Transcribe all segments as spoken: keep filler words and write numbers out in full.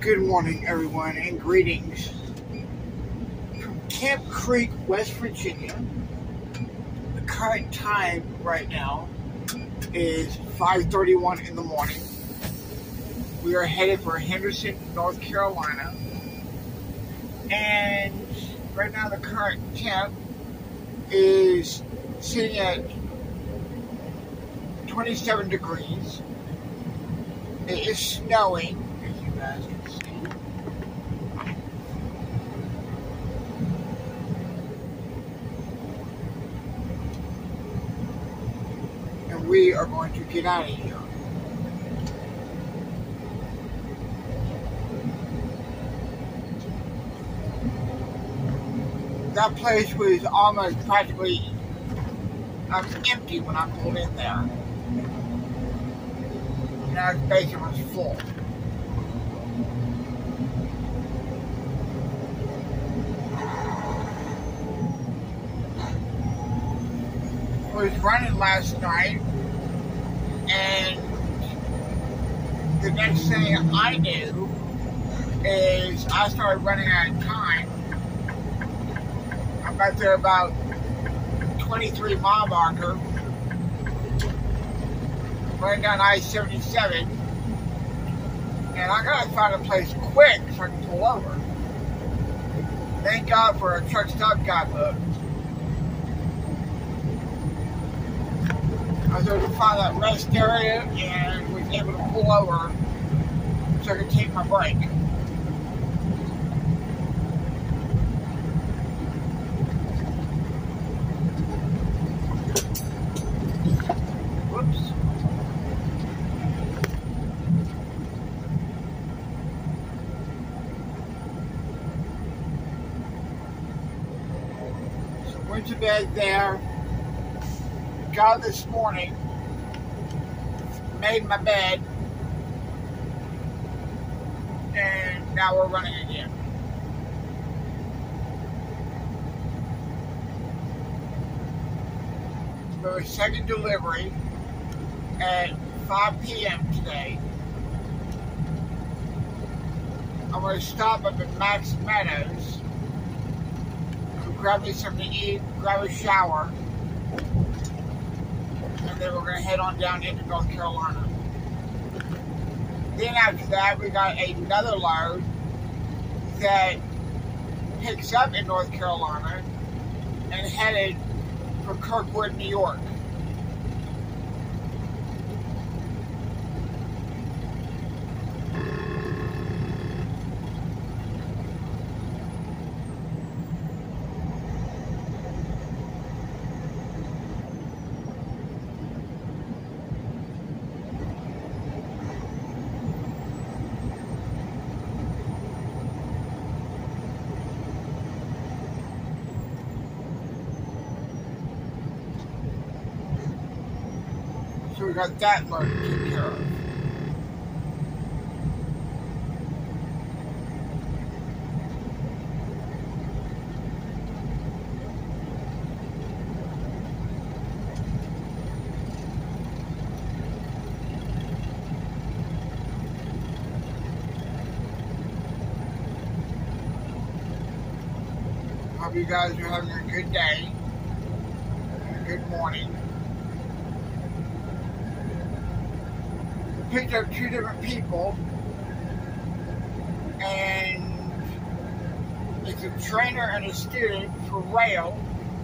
Good morning, everyone, and greetings from Camp Creek, West Virginia. The current time right now is five thirty-one in the morning. We are headed for Henderson, North Carolina. And right now the current temp is sitting at twenty-seven degrees. It is snowing, as you guys can see. And we are going to get out of here. That place was almost practically um, empty when I pulled in there. Now the basement was full. I was running last night, and the next thing I knew is I started running out of time. I got there about twenty-three mile marker, running down I seventy-seven, and I gotta find a place quick so I can pull over. Thank God for a truck stop guidebook. I was able to find that rest area and was able to pull over so I could take my break. Whoops. So went to bed there. Got this morning, made my bed, and now we're running again. For a second delivery at five p m today. I'm going to stop up at Max Meadows to grab me something to eat, grab a shower, and then we're going to head on down into North Carolina. Then after that, we got another load that picks up in North Carolina and headed for Kirkwood, New York. So we got that load to take care of. Hope you guys are having a good day and a good morning. Picked up two different people, and it's a trainer and a student for rail.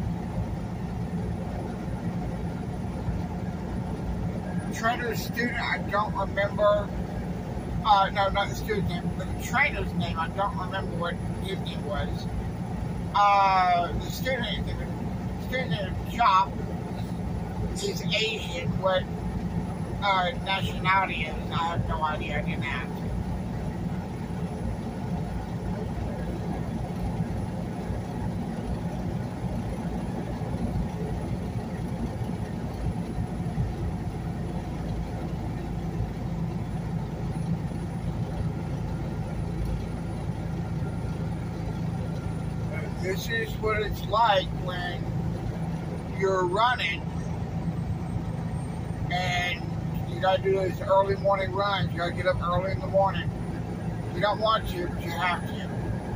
Trainer student, I don't remember. Uh, no, not the student's name, but the trainer's name. I don't remember what his name was. Uh, the student, the student in the shop, is Asian. What Uh, nationality is, I have no idea. I didn't ask. This is what it's like when you're running and you gotta do those early morning runs. You gotta get up early in the morning. You don't want to, but you have to.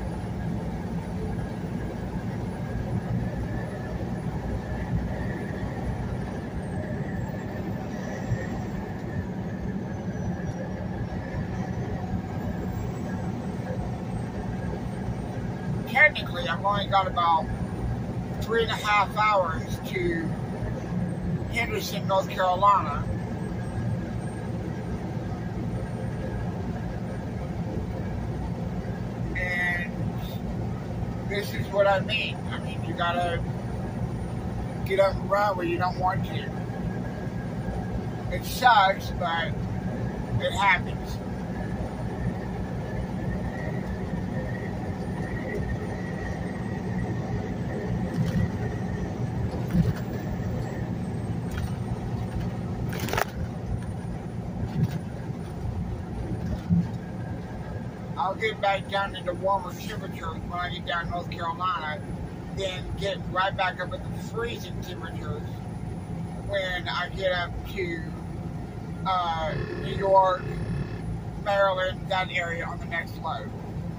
Technically, I've only got about three and a half hours to Henderson, North Carolina. And this is what I mean. I mean, you gotta get up and run where you don't want to. It sucks, but it happens. I'll get back down into warmer temperatures when I get down to North Carolina, then get right back up at the freezing temperatures when I get up to uh, New York, Maryland, that area on the next load.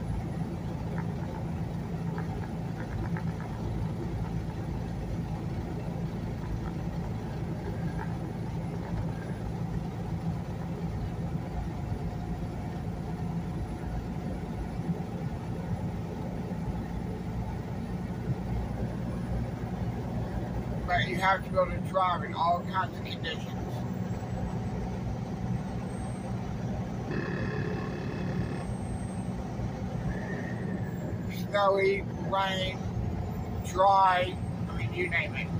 But you have to be able to drive in all kinds of conditions. Snowy, rain, dry, I mean, you name it.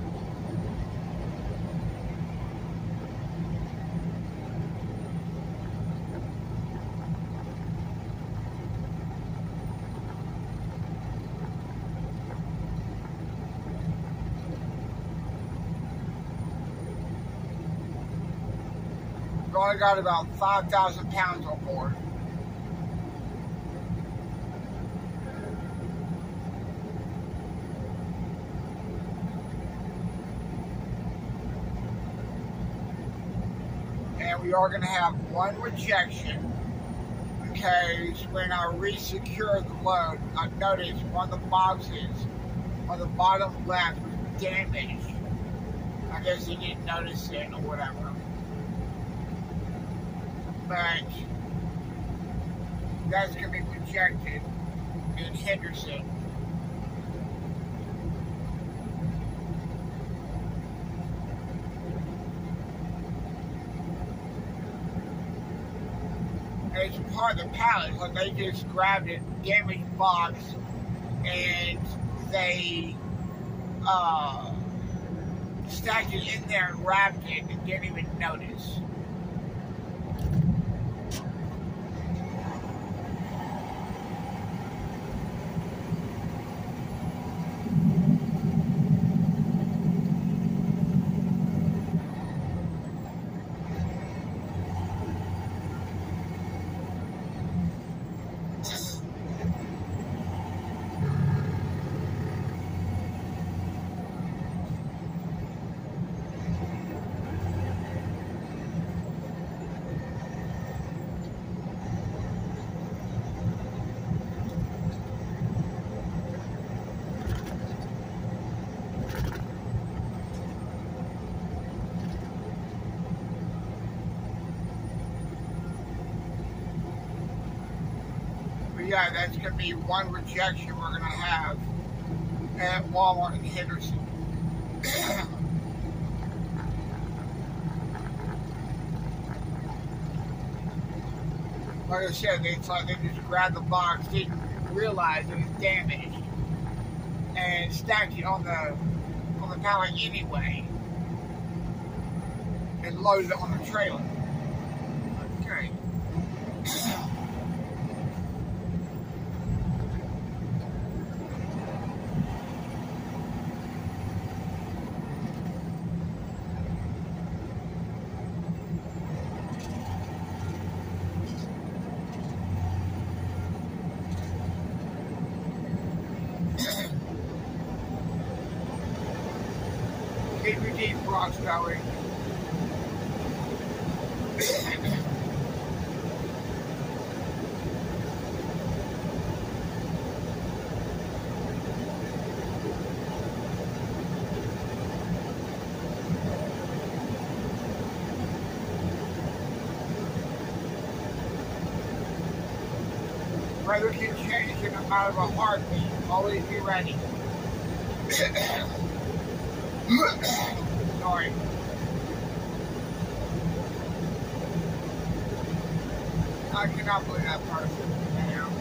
I've only got about five thousand pounds on board. And we are going to have one rejection because when I re-secure the load, I've noticed one of the boxes on the bottom left was damaged. I guess he didn't notice it or whatever. But that's going to be projected in Henderson. And it's part of the pallet, so they just grabbed a damaged box and they uh, stacked it in there and wrapped it and didn't even notice. Yeah, that's going to be one rejection we're going to have at Walmart in Henderson. Like I said, they thought they just grabbed the box, didn't realize it was damaged, and stacked it on the on the pallet anyway, and loaded it on the trailer. Okay. J B G Travels going. weather can change in a matter of a heartbeat. Always be ready. Sorry. I cannot believe that person. Damn.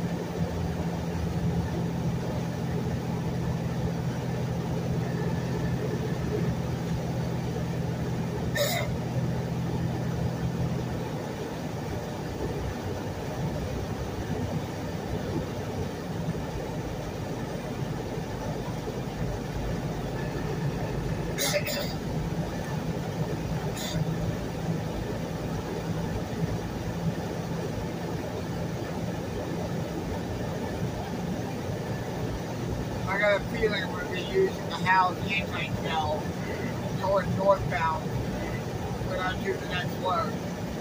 I got a feeling we're going to be using the Howes Inlet now towards northbound when I do the next load.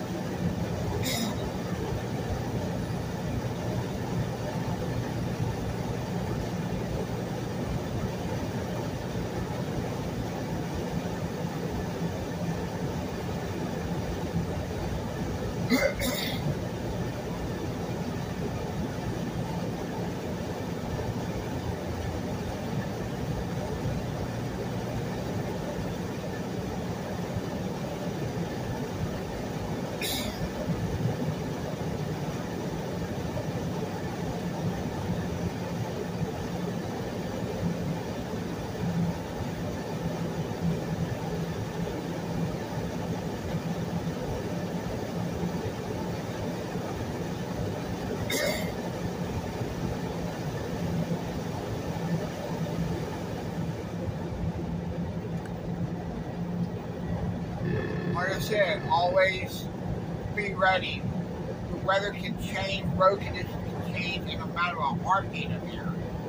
Like I said, always be ready. The weather can change, road conditions can change in a matter of a heartbeat of here.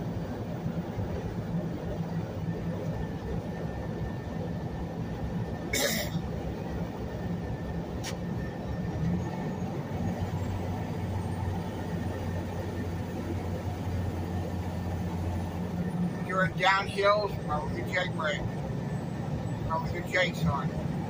You're in downhills, or with your Jake brake, or with your Jakes on.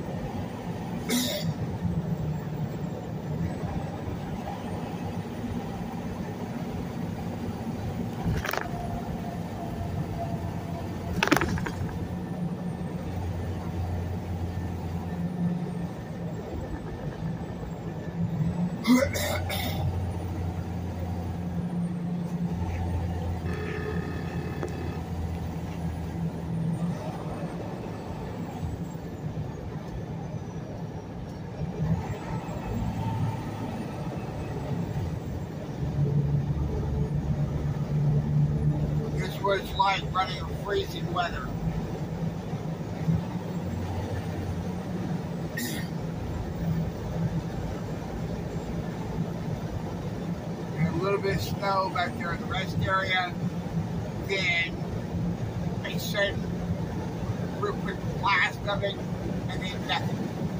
What it's like running in freezing weather. And a little bit of snow back there in the rest area. Then a sudden real quick blast of it, and then nothing.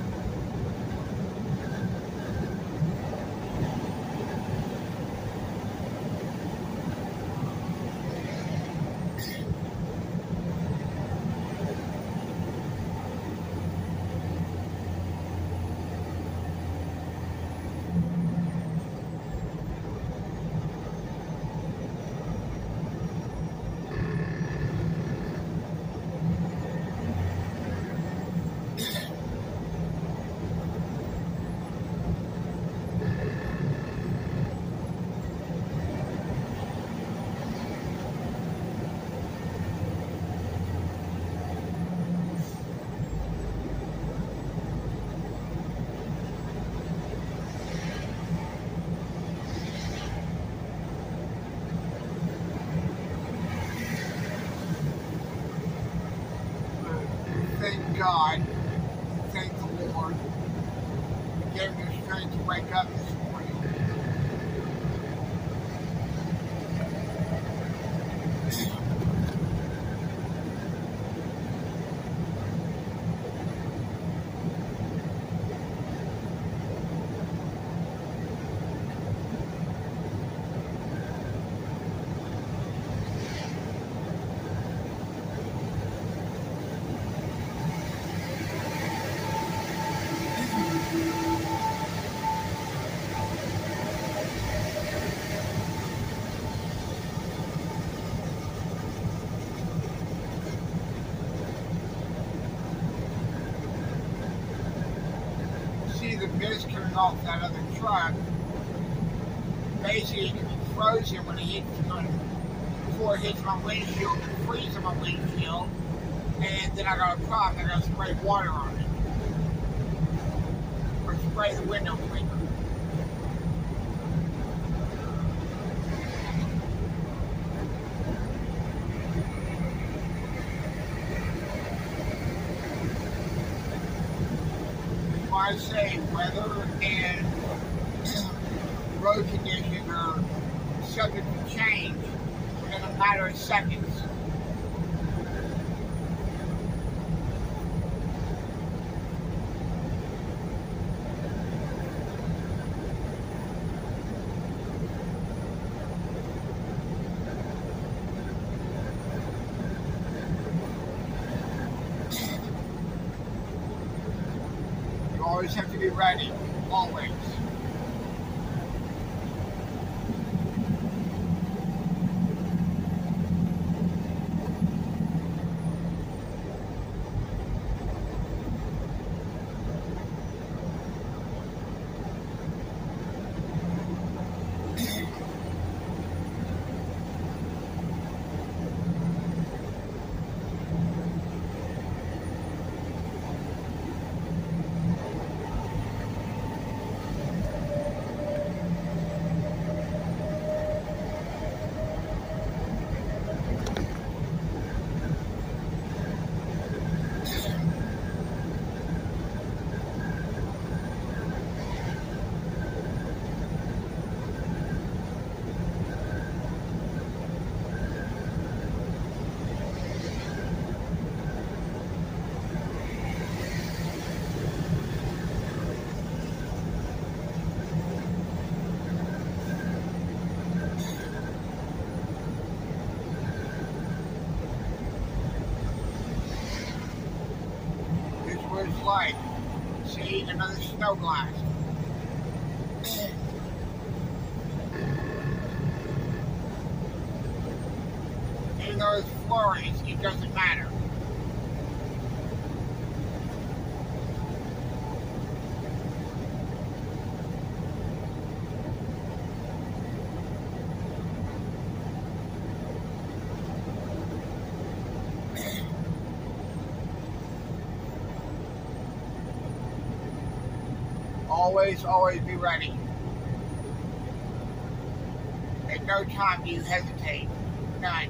Thank God, thank the Lord, He gave me the strength to wake up this morning. truck, basically it can be frozen when it hits before it hits my windshield, it freezes my windshield, and then I gotta cross, I gotta spray water on it. Or spray the window cleaner. I say weather and road conditions are subject to change within a matter of seconds. Always have to be ready, always. Like, see, another snow blast. Even though it's flurries, it doesn't matter. Always, always be ready. At no time do you hesitate. None.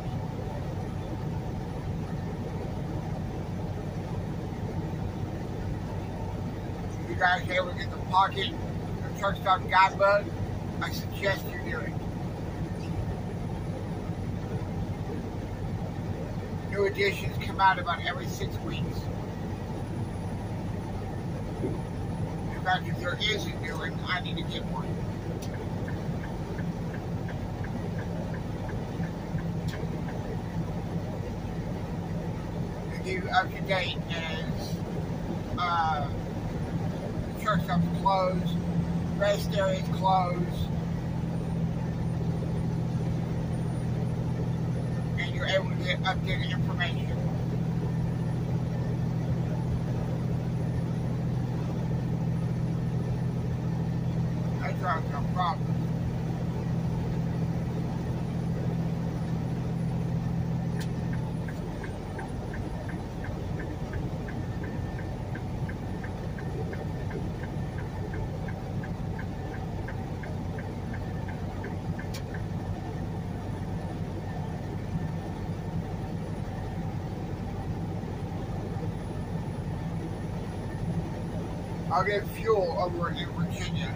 If you guys ever get the pocket or truck stop guidebook, I suggest you do it. New editions come out about every six weeks. In fact, if there is a new one, I need to get one. To keep up to date as uh, the truck stop's closed, rest areas closed, and you're able to get updated information. No problem. I'll get fuel over in Virginia.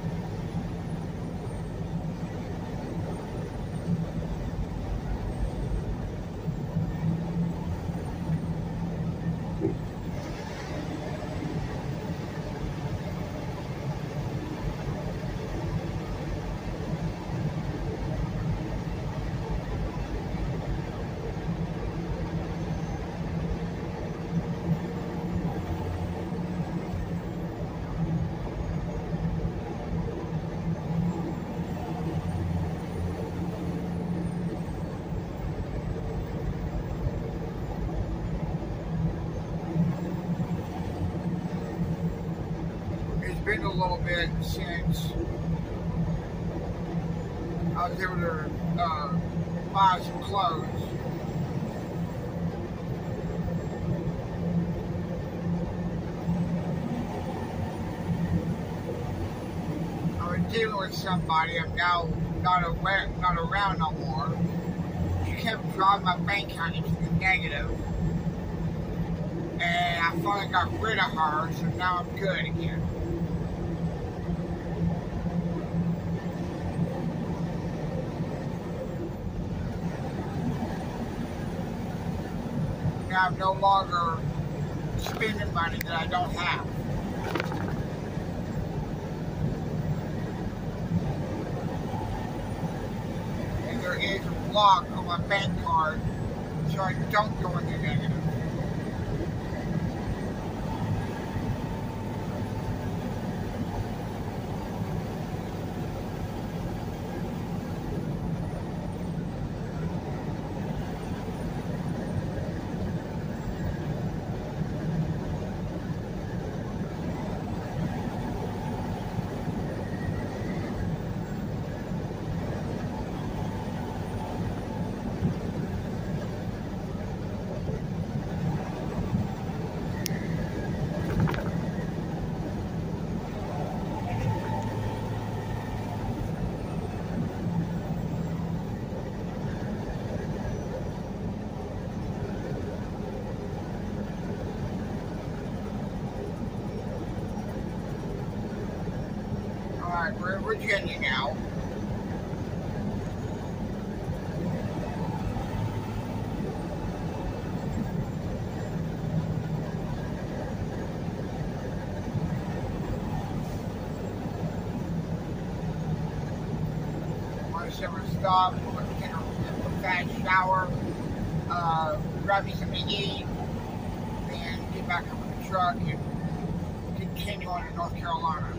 Been a little bit since I was able to uh, buy some clothes. I was dealing with somebody I'm now not aware, not around no more. She kept driving my bank account into the negative, and I finally got rid of her, so now I'm good again. Now I'm no longer spending money that I don't have. And there is a block on my bank card so I don't go in the negative. We're in Virginia now. Want to summer stop, we're going to take a fast shower, uh, grab me something to eat, and get back up in the truck and continue on to North Carolina.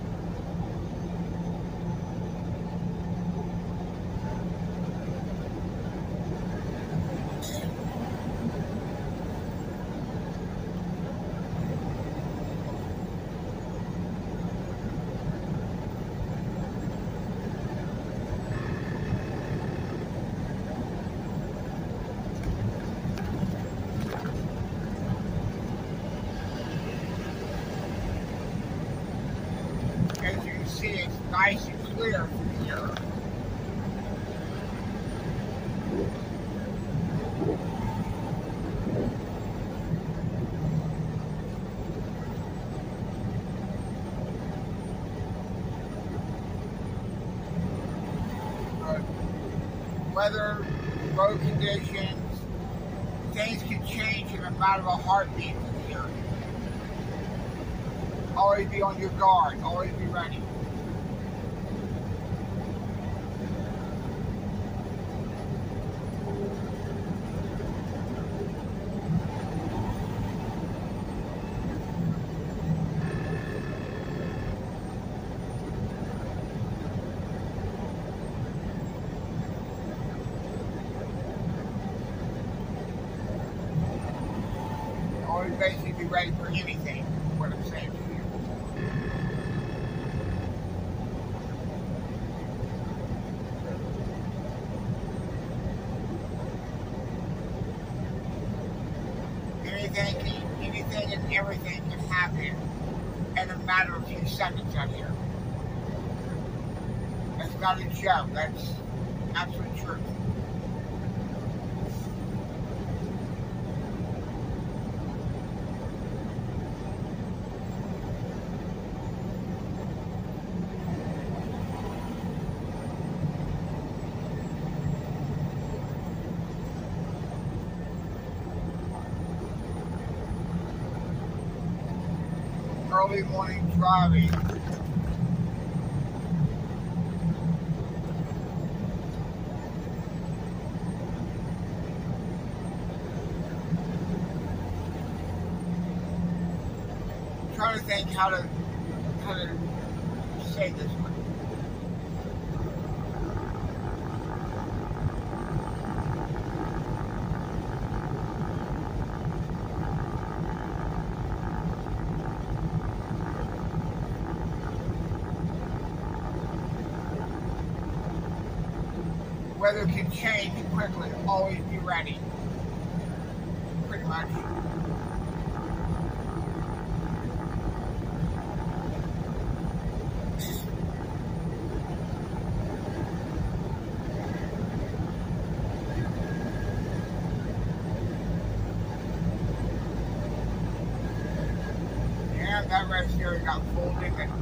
It's nice and clear from here. But weather, road conditions, things can change in a matter of a heartbeat from here. Always be on your guard, always be ready. Always basically be ready for anything, what I'm saying to you. Anything, can, anything and everything can happen in a matter of a few seconds out here. That's not a joke, that's absolute truth. Early morning driving. I'm trying to think how to how to say this one. weather can change quickly. Always be ready. Pretty much. Yeah, that right here got full, didn't it?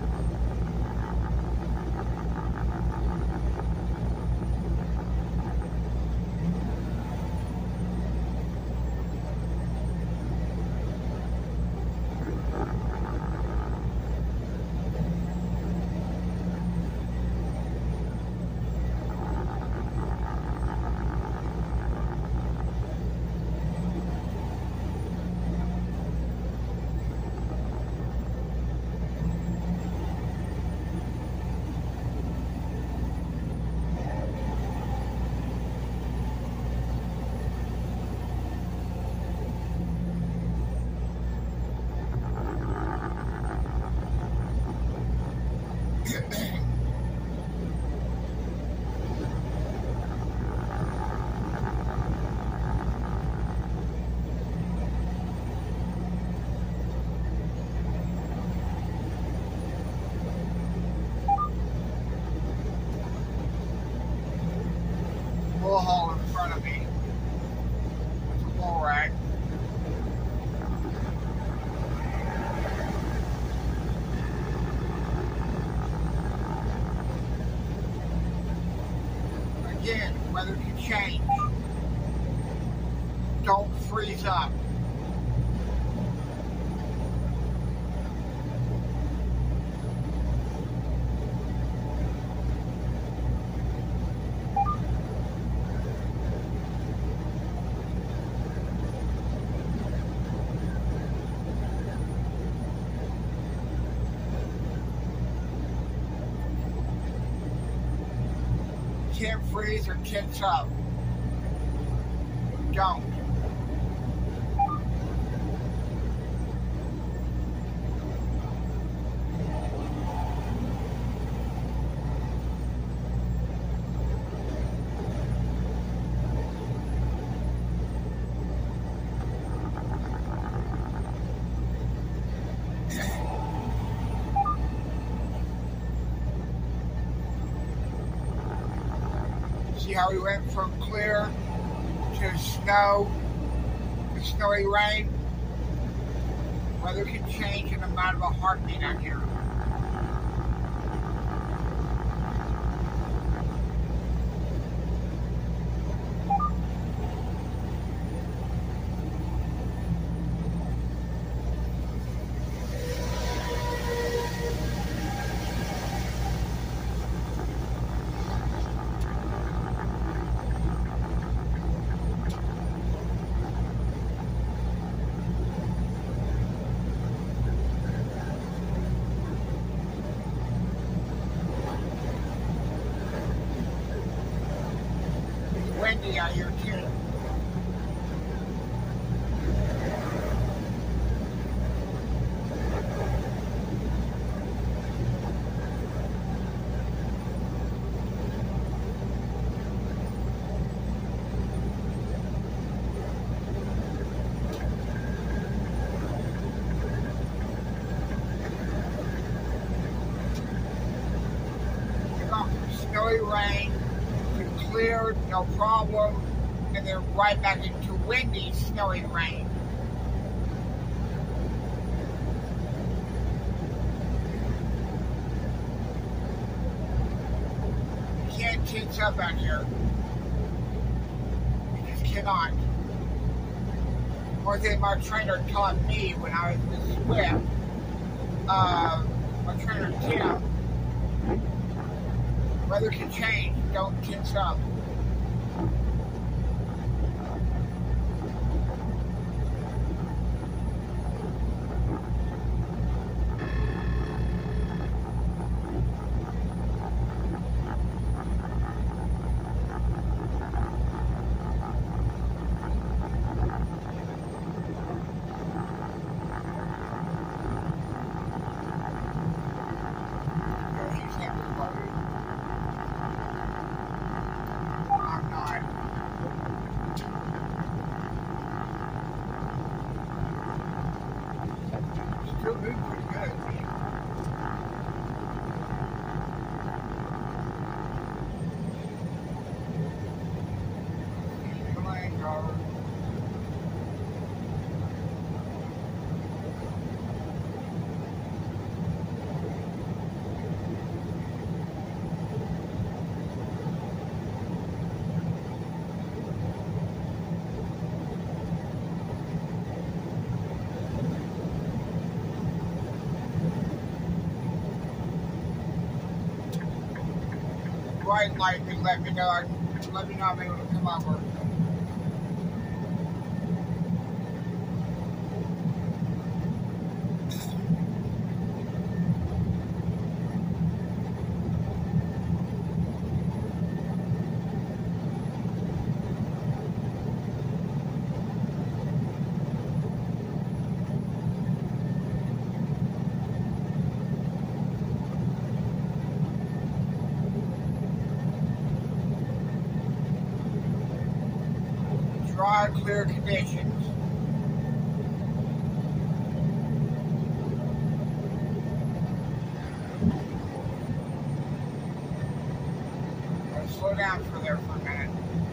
Hole in front of me. It's a bull rag. Again, weather can change. Don't freeze up. Can't freeze or tense up. Don't. See how we went from clear to snow, to snowy rain? Weather can change in a matter of a heartbeat out here. Windy out here too. Snowy rain to clear, no problem, and then right back into windy, snowy rain. You can't tense up out here. You just cannot. One thing my trainer taught me when I was with Swift, uh, my trainer Tim, weather can change, don't tense up. white light and let me know. I, let me know I'm able to come over. Dry, clear conditions. I'll slow down for there for a minute.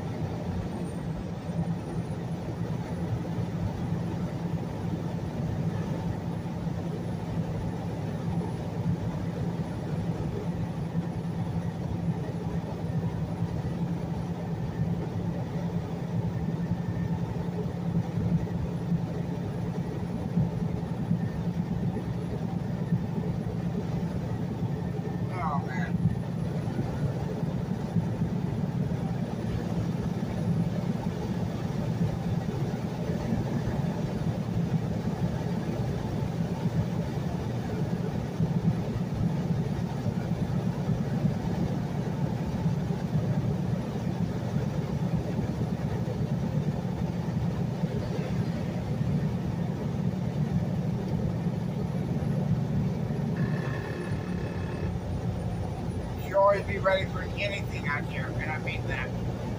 Always be ready for anything out here, and I mean that.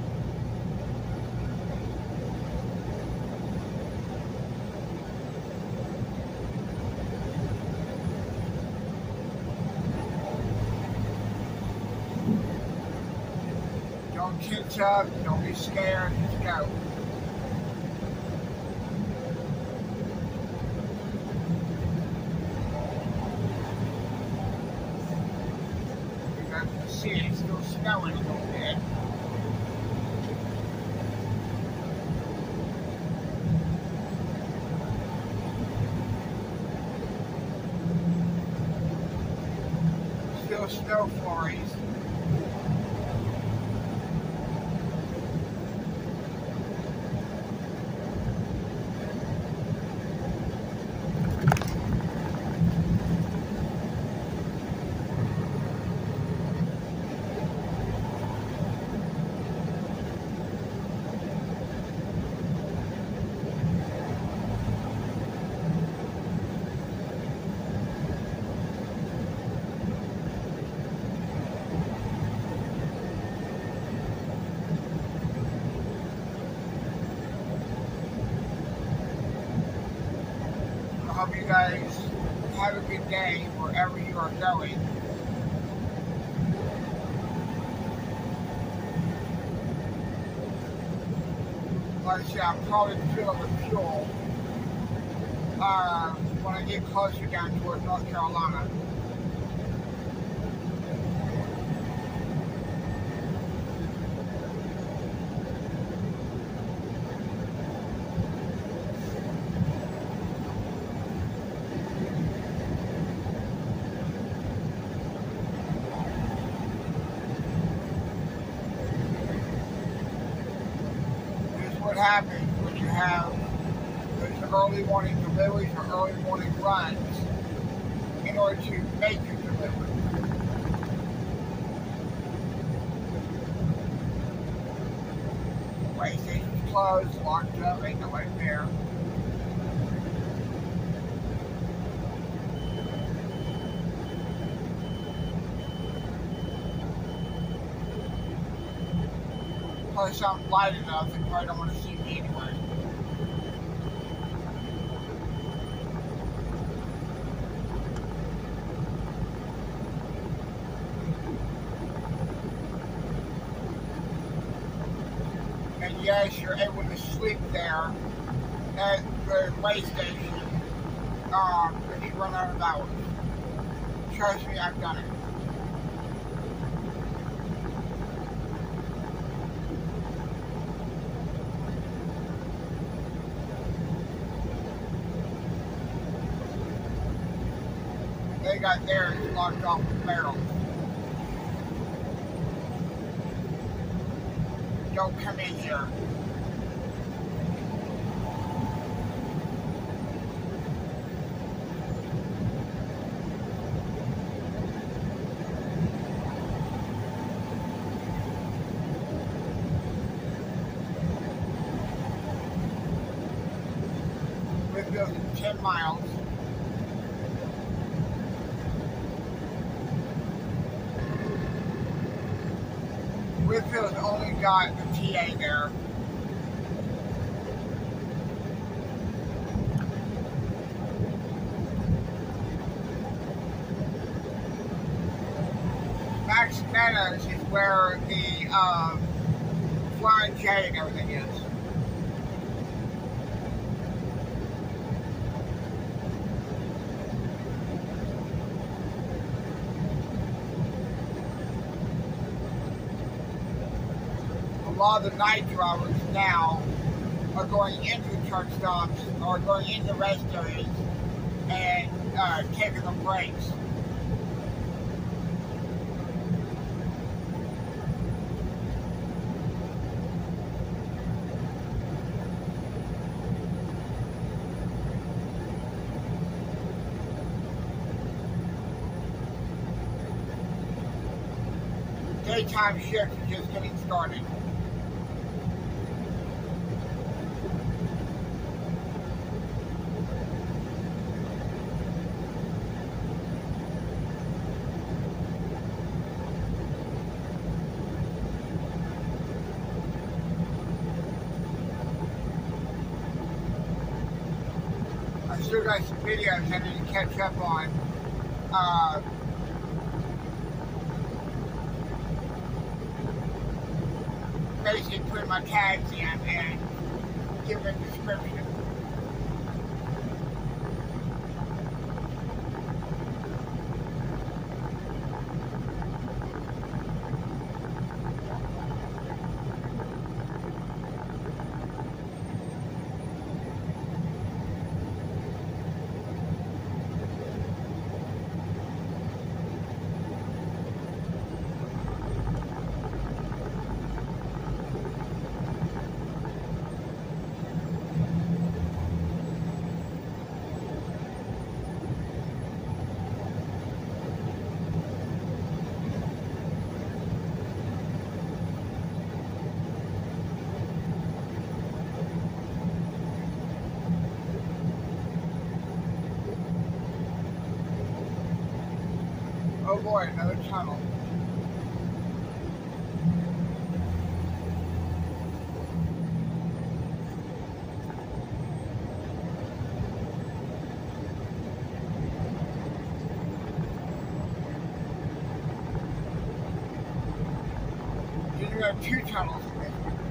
Don't tense up, don't be scared, just go. See, it's still snowing a little bit. Still snow flurries. I hope you guys have a good day wherever you are going. Like I said, I'm probably filling with fuel uh, when I get closer down towards North Carolina. What happens when you have those early morning deliveries or early morning runs in order to make your delivery. Way station's closed, locked up, ain't nobody there. Plus, I'm light enough, they probably don't want to see me anyway. And yes, you're able to sleep there at the way station um, if you run out of hours. Trust me, I've done it. They got theirs locked off the barrel. don't come in here. We've goes ten miles. Whitfield's only got the T A there. Max Meadows is where the um, Flying J and everything is. A lot of the night drivers now are going into the truck stops or going into rest areas and uh, taking the breaks. Daytime shift is just getting started. I still got some videos I need to catch up on. Uh, basically put my tags in and give a description. Oh boy, another tunnel. You have two tunnels in this one.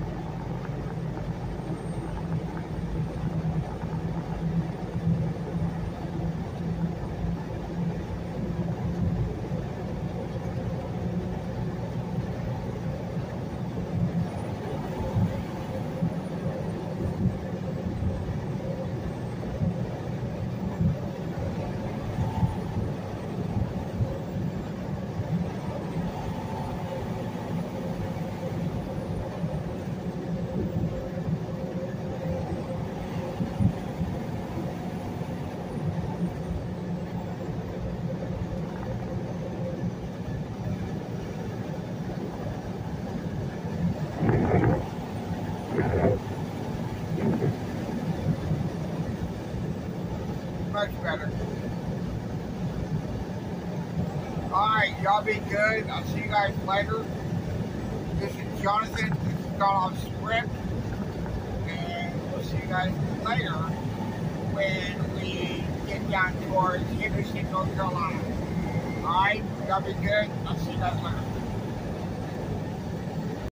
Much better. Alright, y'all be good. I'll see you guys later. This is Jonathan. This is Gone Off Script. And we'll see you guys later when we get down towards Henderson, North Carolina. Alright, y'all be good. I'll see you guys later.